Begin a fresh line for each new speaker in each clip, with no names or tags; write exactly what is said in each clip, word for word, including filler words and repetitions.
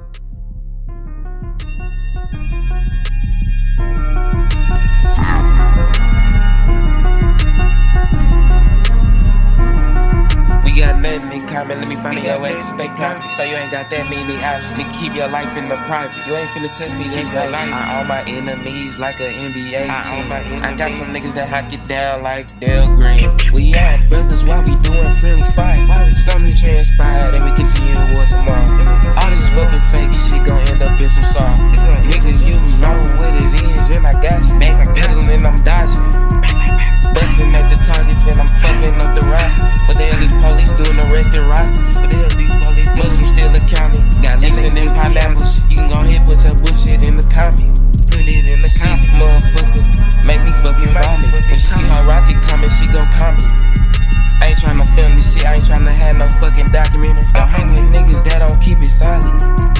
In common, let me find your ass stay private. So you ain't got that many options. Nigga, keep your life in the private. You ain't finna test me, that's my life. I own my enemies like an N B A team. I got some niggas that hack it down like Dale Green. We all brothers while we doing friendly fight. Something transpired and we continue to war tomorrow. All this fucking fake shit gon' end up in some sorrow. Nigga, you know what it is, and I got you. Backpedaling and I'm dodging. Bustin' at the targets and I'm fucking up the roster. What the hell these police doing arresting rosters? Muslims still accounting. Got leaks in them pineapples. You can go ahead put your bullshit in the comment. Put it in the comment, motherfucker. Make me fucking vomit. When she see her rocket coming, she gon' comment. I ain't tryna film this shit. I ain't tryna have no fucking documentary. Don't hang with niggas that don't keep it solid.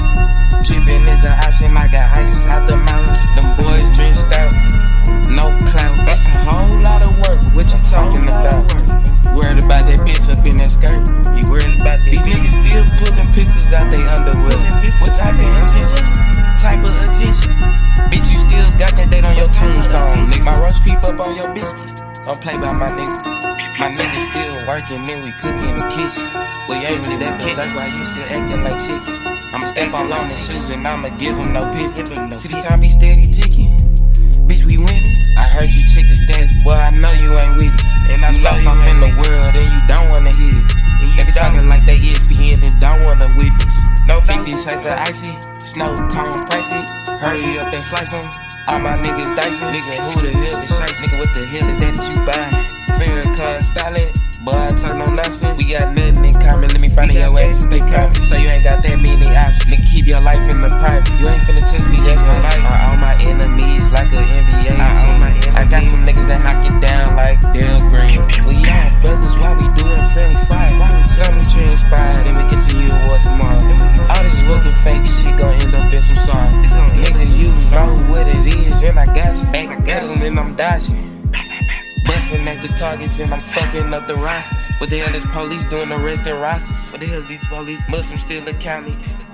Drippin' is an option. I got ice out the mountains. Them boys drenched out. No clout. It's a whole lot of work. What you talking about? Worried about that bitch up in that skirt. You worried about that? These niggas still pulling pistols out they underwear. What type of attention? Type of attention? Bitch, you still got that date on your tombstone. Nigga, my roast creep up on your biscuit. Don't play by my nigga. My niggas still working, then we cook in the kitchen. We ain't really that berserk, why you still acting like chicken? I'ma step on long his shoes and I'ma give him no pip. See the time be steady ticking. Bitch, we winning. I heard you check the stats, boy, I know you ain't with it. You lost off in the world and you don't wanna hear it. They be talking like they E S P N and don't wanna witness. No fifty shades of icy, snow cone pricey. Hurry up and slice them. All my niggas dicing. Nigga, who the hell is shice? Nigga, what the hell is that that you buying? Farrakhan styling, boy, I talk no nonsense. We got nothing in common, let me find your ass stay private. So you ain't got that many options. Nigga, keep your life in the private. You ain't finna test me, that's my life. I own my enemies like an N B A team. I got some niggas that hack it down like Dale Green. We all brothers while we doing friendly fight. Something transpired and we continue to war tomorrow. All this fucking fake shit gon' end up in some sorrow. Nigga, you know what it is, and I got you. Backpedaling and I'm dodging. Bustin' at the targets and I'm fucking up the roster. What the hell is police doing arresting rosters? What the hell these police Muslims still accounting?